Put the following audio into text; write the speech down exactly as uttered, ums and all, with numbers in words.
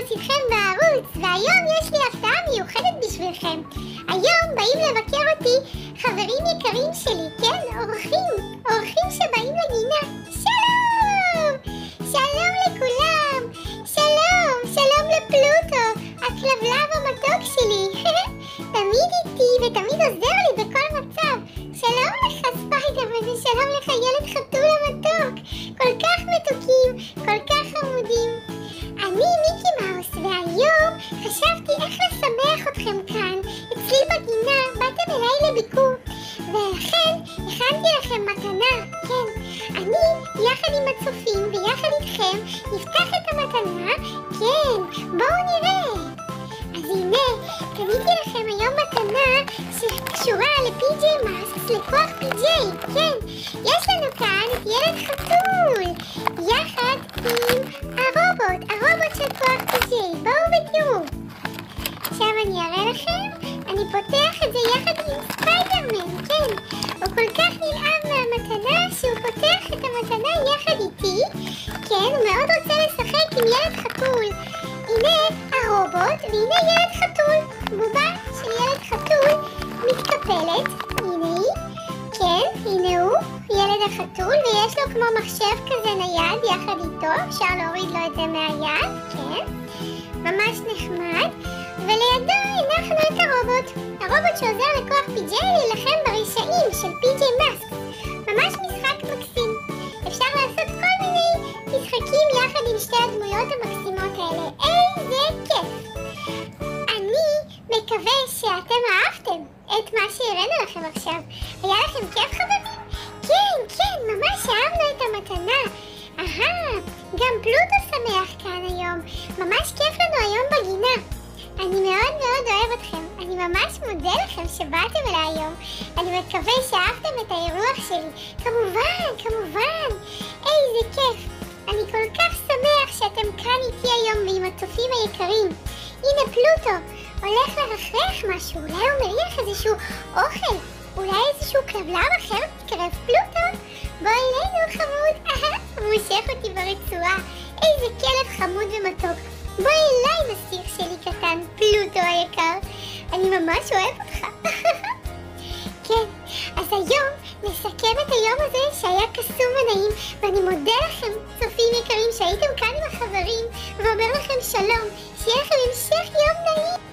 פינדרוס איתכם בערוץ, והיום יש לי הפתעה מיוחדת בשבילכם. היום באים לבקר אותי חברים יקרים שלי, כן? אורחים, אורחים שבאים לגינה. שלום! שלום לכולם! שלום! שלום לפלוטו, הכלבלב המתוק שלי. תמיד איתי ותמיד עוזר לי בכל מצב. שלום לך ספיידרמן ושלום לך ילד חתול המתוק. כל כך מתוקים, כל כך חמודים. אני מיקי מאוס, והיום חשבתי איך לשמח אתכם כאן, אצלי בגינה. באתם אליי לביקור, ולכן הכנתי לכם מתנה. כן, אני יחד עם הצופים ויחד איתכם נפתח את המתנה. כן, בואו נראה. אז הנה, קניתי לכם היום מתנה שקשורה לפי ג'יי מאסקס, לכוח פי ג'יי. כן, יש לנו כאן את ילד חתול יחד עם הרובוט, הרובוט של כוח פי ג'יי. בואו ותראו. עכשיו אני אראה לכם. אני פותח את זה יחד עם ספיידרמן. כן, הוא כל כך נלהב מהמתנה שהוא פותח את המתנה יחד איתי. כן, הוא מאוד רוצה לשחק עם ילד חתול. הנה הרובוט, והנה ילד חתול. בובה של ילד חתול מתקפלת. הנה היא. כן, הנה הוא, ילד החתול, ויש לו כמו מחשב כזה נייד יחד איתו. אפשר להוריד לו את זה מהיד. כן, ממש נחמד. ולידו הנחנו את הרובוט. הרובוט שעוזר לכוח פי ג'יי להילחם ברשעים של פי ג'יי מאסקס. ממש משחק מקסים. אפשר לעשות כל מיני משחקים יחד עם שתי הדמויות המקסימות האלה. איזה כיף! אני מקווה שאתם אהבתם את מה שהראינו לכם עכשיו. היה לכם כיף חברים? כן, כן, ממש אהבנו את המתנה. אהה, גם פלוטו שמח כאן היום. ממש כיף לנו היום בגינה. אני מאוד מאוד אוהב אתכם. אני ממש מודה לכם שבאתם אליי היום. אני מקווה שאהבתם את האירוח שלי. כמובן, כמובן. איזה כיף. אני כל כך שמח שאתם כאן איתי היום ועם הצופים היקרים. הנה פלוטו, הולך לרחרח משהו. אולי הוא מריח איזשהו אוכל. אולי איזשהו כלבלב אחר מתקרב. פלוטו, בוא אלינו חמוד. אהה, הוא מושך אותי ברצועה. איזה כלב חמוד ומתוק. בוא אליי מסיר שלי קטן, פלוטו היקר. אני ממש אוהב אותך. כן, אז היום נסכם את היום הזה שהיה קסום ונעים, ואני מודה לכם צופים יקרים שהייתם כאן עם החברים, ואומר לכם שלום, שיהיה לכם המשך יום נעים.